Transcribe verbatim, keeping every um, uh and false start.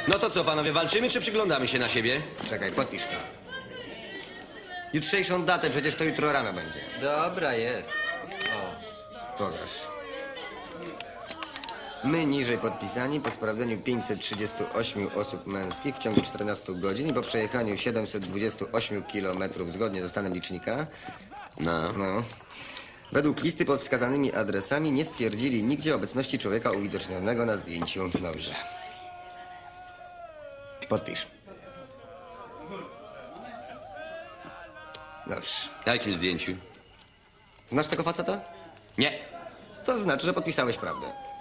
No to co, panowie, walczymy czy przyglądamy się na siebie? Czekaj, podpisz to. Jutrzejszą datę, przecież to jutro rano będzie. Dobra, jest. Pokaż. My niżej podpisani po sprawdzeniu pięćset trzydziestu ośmiu osób męskich w ciągu czternastu godzin i po przejechaniu siedemset dwudziestu ośmiu kilometrów zgodnie ze stanem licznika. No. No. Według listy pod wskazanymi adresami nie stwierdzili nigdzie obecności człowieka uwidocznionego na zdjęciu. Dobrze. Podpisz. Dobrze. Na jakim zdjęciu? Znasz tego faceta? Nie. To znaczy, że podpisałeś prawdę.